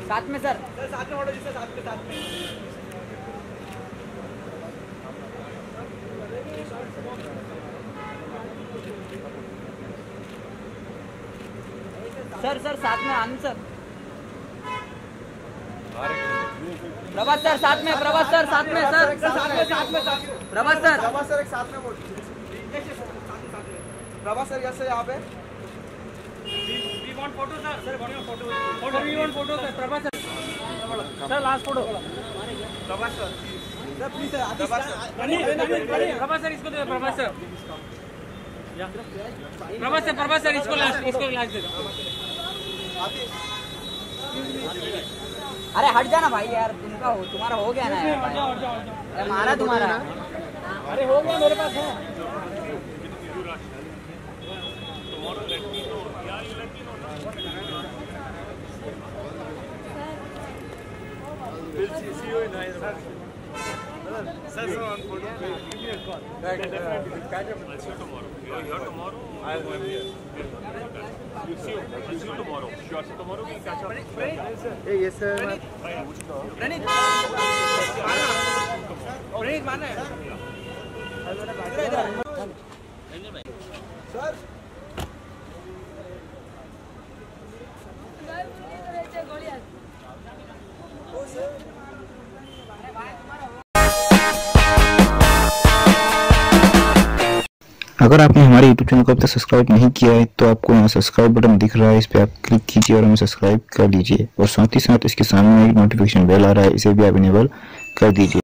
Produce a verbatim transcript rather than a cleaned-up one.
साथ में sir sir साथ में फोटो जी सर साथ में साथ में सर सर साथ में आनंद सर प्रभास सर साथ में प्रभास सर साथ में सर साथ में साथ में साथ में प्रभास सर प्रभास सर एक साथ में फोटो प्रभास सर कैसे यहाँ पे We want photo sir. Sir, we want photo. Photo. We want photo sir. Prabhas sir. Sir, last photo. Prabhas sir sir please sir Prabhas sir Prabhas sir, इसको दे Prabhas sir. Prabhas sir, Prabhas sir, इसको last, इसको last दे दो. अरे हट जाना भाई यार, तुमका हो तुम्हारा हो गया ना यार। अरे मारा तुम्हारा। अरे हो गया मेरे पास है। We'll see, see you in Hyderabad. Sir, sir, on photo. Give me a call. Right, definitely. Catch up. I'll see you tomorrow. You are here tomorrow? I'll be here. We'll see you. I'll see you tomorrow. Sure. So tomorrow we'll catch up. Hey, yes, sir. Pranit. Pranit, मारना है। Sir. अगर आपने हमारे YouTube channel को अब तक subscribe नहीं किया है तो आपको यहाँ सब्सक्राइब बटन दिख रहा है, इस पर आप क्लिक कीजिए और हमें सब्सक्राइब कर लीजिए और साथ ही साथ इसके सामने एक नोटिफिकेशन बेल आ रहा है, इसे भी आप इनेबल कर दीजिए।